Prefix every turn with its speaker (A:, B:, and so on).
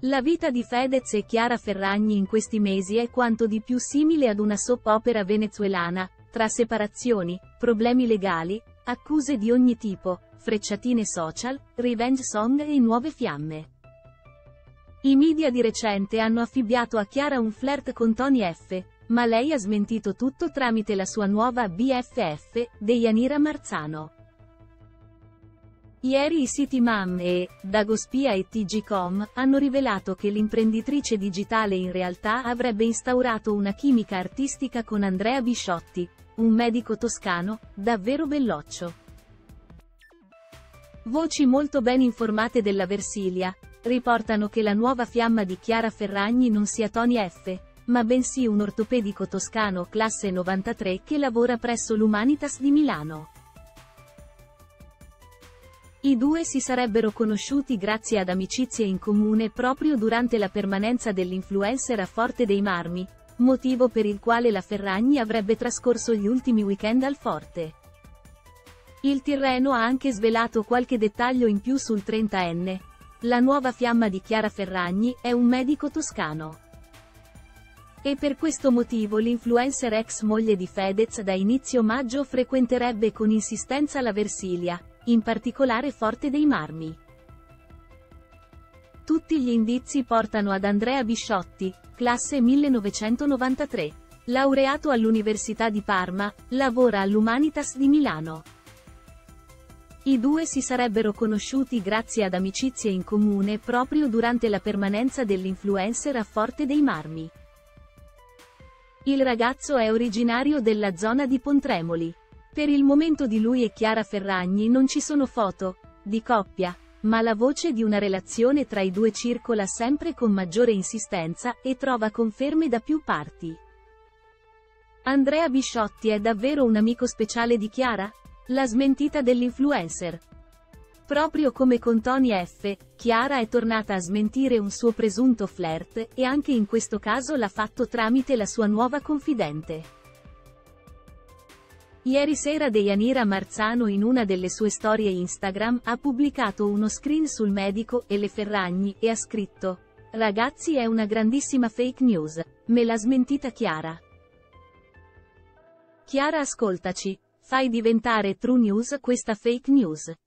A: La vita di Fedez e Chiara Ferragni in questi mesi è quanto di più simile ad una soap opera venezuelana, tra separazioni, problemi legali, accuse di ogni tipo, frecciatine social, revenge song e nuove fiamme. I media di recente hanno affibbiato a Chiara un flirt con Tony F, ma lei ha smentito tutto tramite la sua nuova BFF, Deianira Marzano. Ieri i siti Mam e Dagospia e TG.com hanno rivelato che l'imprenditrice digitale in realtà avrebbe instaurato una chimica artistica con Andrea Bisciotti, un medico toscano, davvero belloccio. Voci molto ben informate della Versilia riportano che la nuova fiamma di Chiara Ferragni non sia Tony F, ma bensì un ortopedico toscano classe 93 che lavora presso l'Humanitas di Milano. I due si sarebbero conosciuti grazie ad amicizie in comune proprio durante la permanenza dell'influencer a Forte dei Marmi, motivo per il quale la Ferragni avrebbe trascorso gli ultimi weekend al Forte. Il Tirreno ha anche svelato qualche dettaglio in più sul 30enne. La nuova fiamma di Chiara Ferragni è un medico toscano. E per questo motivo l'influencer ex moglie di Fedez da inizio maggio frequenterebbe con insistenza la Versilia, in particolare Forte dei Marmi. Tutti gli indizi portano ad Andrea Bisciotti, classe 1993, laureato all'Università di Parma, lavora all'Humanitas di Milano. I due si sarebbero conosciuti grazie ad amicizie in comune proprio durante la permanenza dell'influencer a Forte dei Marmi. Il ragazzo è originario della zona di Pontremoli. Per il momento di lui e Chiara Ferragni non ci sono foto di coppia, ma la voce di una relazione tra i due circola sempre con maggiore insistenza e trova conferme da più parti. Andrea Bisciotti è davvero un amico speciale di Chiara? La smentita dell'influencer. Proprio come con Tony F, Chiara è tornata a smentire un suo presunto flirt, e anche in questo caso l'ha fatto tramite la sua nuova confidente. Ieri sera Deianira Marzano in una delle sue storie Instagram ha pubblicato uno screen sul medico e le Ferragni e ha scritto: "Ragazzi, è una grandissima fake news, me l'ha smentita Chiara. Chiara, ascoltaci, fai diventare true news questa fake news".